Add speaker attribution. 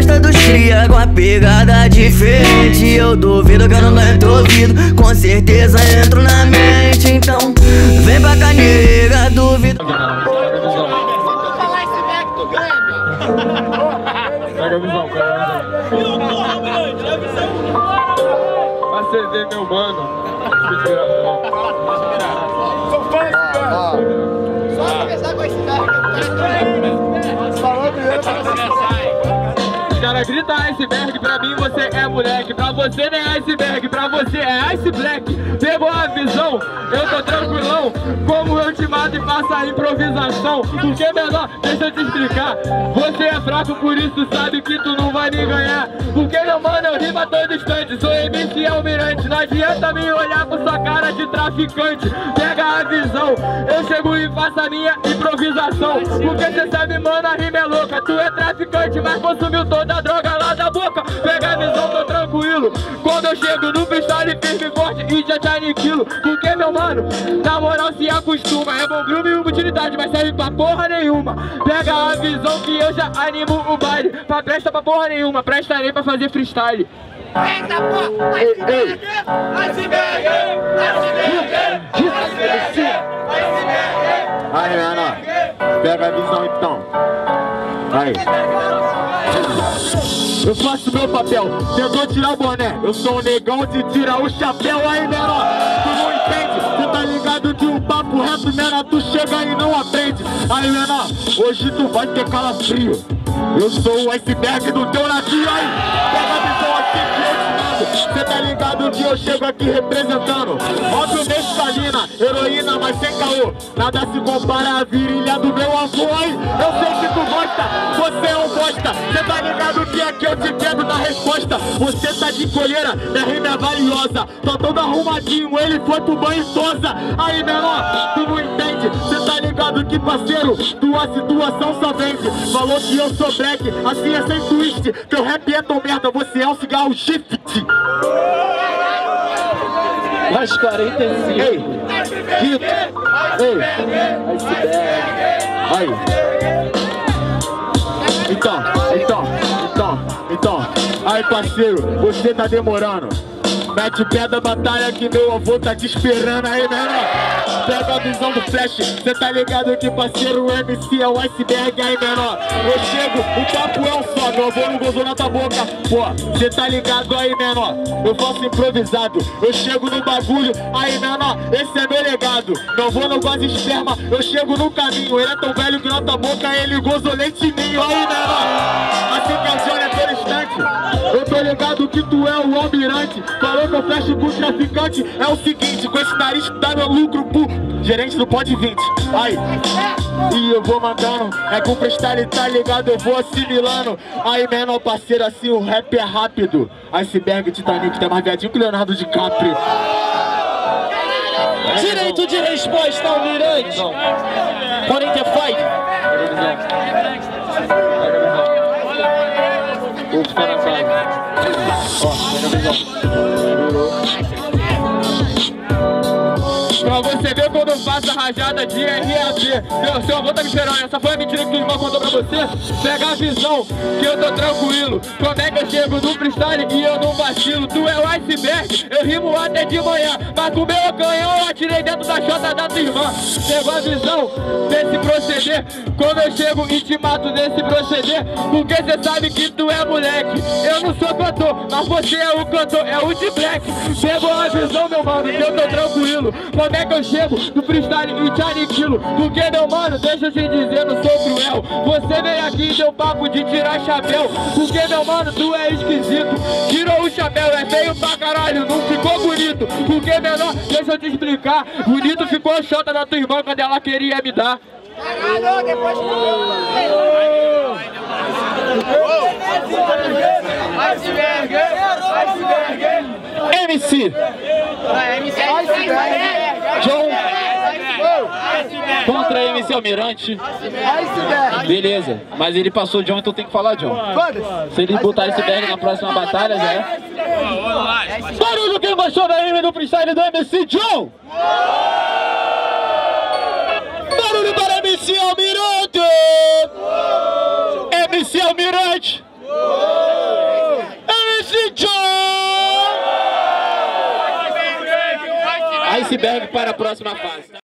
Speaker 1: gosta dos cria com a pegada diferente. Eu duvido que eu não tenho ouvido, com certeza entro na mente. Então vem pra cá, nega, duvido.
Speaker 2: Pega a visão, pra você ver, meu mano. Sou fã desse cara. Só começar com esse Os caras gritam iceberg, pra mim você é moleque. Pra você nem iceberg, pra você é ice black. Pegou a visão, eu tô tranquilão. Como eu te mato e faço a improvisação. Porque menor, deixa eu te explicar. Você é fraco, por isso sabe que tu não vai me ganhar. Porque meu mano, eu rimo a todo instante. Sou MC Almirante, não adianta me olhar com sua cara de traficante. Pega a visão, eu chego e faço a minha improvisação. Porque cê sabe, mano, a rima é louca. Tu é traficante, mas consumiu toda a droga lá da boca. Pega a visão, tô tranquilo. Quando eu chego no freestyle firme e forte e já te aniquilo. Porque meu mano, na moral se acostuma. É bom grume e utilidade, mas serve pra porra nenhuma. Pega a visão que eu já animo o baile. Pra presta pra porra nenhuma, presta nem pra fazer freestyle.
Speaker 3: Eita porra! Iceberg! Iceberg!
Speaker 2: Aí, Ana, pega a visão então. Aí. Eu faço meu papel, tentou tirar o boné. Eu sou um negão de tirar o chapéu. Aí, menor, tu não entende. Cê tá ligado que o papo reto, menor, tu chega e não aprende. Aí, menor, hoje tu vai ter calafrio. Eu sou o iceberg do teu navio. Aí, pega a visão aqui que eu te mando. Cê tá ligado que eu chego aqui representando. Óbvio mescalina, heroína, mas sem caô. Nada se compara à virilha do meu avô. Aí, eu sei que tu gosta, você é um bosta. Cê tá ligado que aqui eu te pego na resposta. Você tá de colheira, minha rima é valiosa. Tô todo arrumadinho, ele foi pro banho e tosa. Aí, menor, tu não entende. Cê tá ligado que, parceiro, tua situação só vende. Falou que eu sou black, assim é sem twist. Teu rap é tão merda, você é um cigarro shift.
Speaker 4: Mais 45.
Speaker 2: Ei, Quito. Ei, iceberg. Aí. Então. Aí, parceiro, você tá demorando. Mete o pé da batalha que meu avô tá te esperando. Aí, menor, pega a visão do flash. Cê tá ligado que, parceiro, o MC é o iceberg. Aí, menor, eu chego, o papo é um só. Meu avô não gozou na tua boca. Pô, cê tá ligado aí, menor, eu faço improvisado. Eu chego no bagulho, aí, menor, esse é meu legado. Meu avô não gosta de esperma, eu chego no caminho. Ele é tão velho que na tua boca ele gozou leite ninho. Aí, menor, assim que a Johnny é todo instante. Eu tô ligado que tu é o almirante. Falou que eu fecho com o traficante. É o seguinte, com esse nariz que dá meu lucro pro gerente do Pod 20. Aí, e eu vou mandando. É com o freestyle, tá ligado, eu vou assimilando. Aí, menor parceiro, assim o rap é rápido. Iceberg, Titanic, tem mais viadinho que Leonardo DiCaprio.
Speaker 4: Direito de resposta, Almirante. 45.
Speaker 2: Vou ficar na sala. Ó, pega a visão. Pra você ver quando eu faço a rajada de RAP. Seu avô tá me esperando, essa foi a mentira que o irmão contou pra você. Pega a visão, que eu tô tranquilo. Como é que eu chego no freestyle e eu não vacilo? Tu é o iceberg, eu rimo até de manhã. Mas com o meu canhão eu atirei dentro da chota da tua irmã. Pegou a visão desse proceder. Quando eu chego e te mato desse proceder. Porque cê sabe que tu é moleque. Eu não sou cantor, mas você é o cantor, é o de black. Pegou a visão, meu mano, que eu tô tranquilo. Como é que eu chego no freestyle e te aniquilo? Porque, meu mano, deixa eu te dizer, não sou cruel. Você veio aqui e deu papo de tirar chapéu. Porque, meu mano, tu é esquisito. Tirou o chapéu, é feio pra caralho, não ficou bonito. Porque, menor, deixa eu te explicar. Bonito ficou a chota da tua irmã quando ela queria me dar.
Speaker 3: Caralho, depois
Speaker 4: MC John contra MC Almirante. Beleza, mas ele passou John, então tem que falar John. Se ele botar esse bag na próxima batalha, já é. Barulho quem gostou da rima do freestyle do MC John! Barulho para MC Almirante! MC Almirante! Iceberg para a próxima fase.